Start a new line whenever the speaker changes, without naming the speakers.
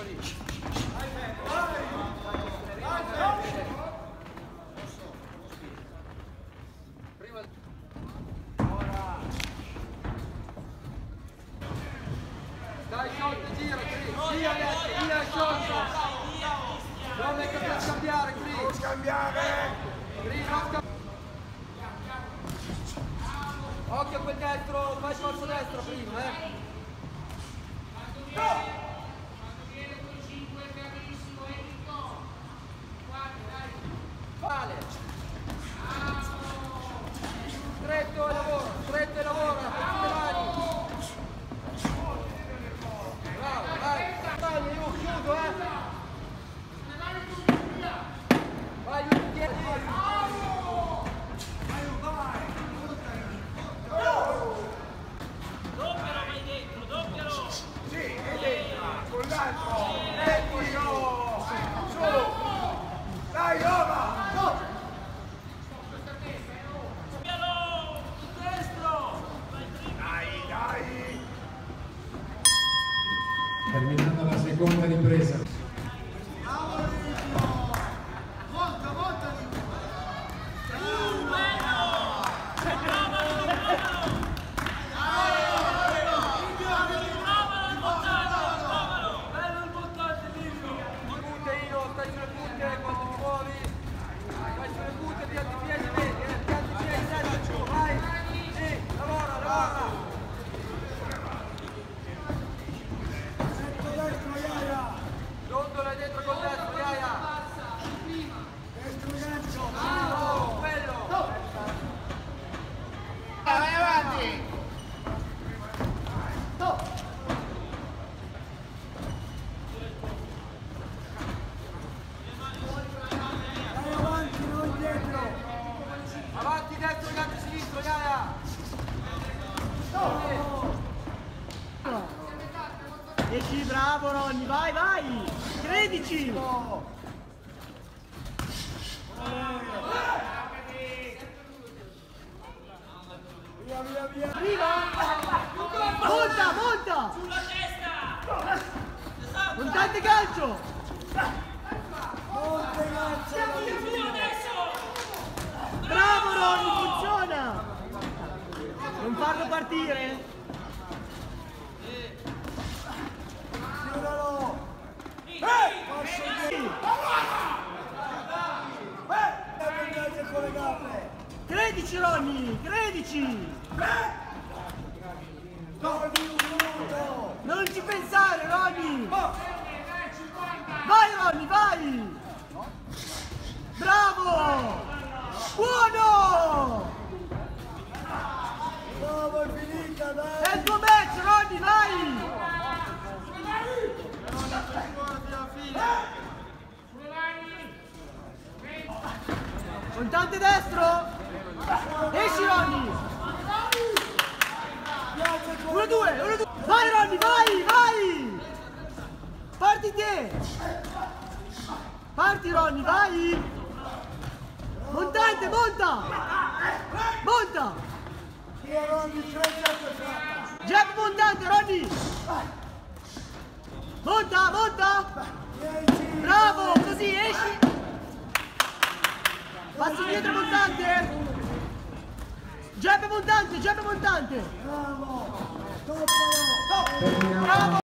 Dai, shot, gira, via shot. Non è che per scambiare, Cri.
Non scambiare.
Cri, non scambiare. Occhio a quel destro, fai forza destra prima, Vale. Stretto e lavora, tutte le mani. Bravo, vai. Taglio, io chiudo, Vai, io ti chiedo.
Sì, ed entra con l'altro. Eccolo. Su. Dai, Roma. Dai.
Terminando la seconda ripresa.
Avanti, destro, gambe sinistro, Iaia!
Esci, bravo Ronny, vai! Credici!
Via.
Arriva! Monta!
Sulla testa!
Montante calcio!
Siamo di più adesso!
Bravo Ronny, funziona! Non farlo partire?
Chiudalo. Con le gambe.
Credici Ronny, credici!
Torni un minuto.
Non ci pensare Ronny! Vai Ronny, vai! Bravo! Buono!
Bravo, è finita, dai.
È il tuo match Ronny, vai! Montante destro! Esci Ronny! 1-2! Vai Ronny, vai! Parti te! Parti Ronny, vai! Montante, monta!
Via, Ronny, 3-7.
Jab montante, Ronny! Monta!
10.
Bravo, così esci! Passi indietro montante! Jab montante!
Bravo. Toppalo.
Bravo!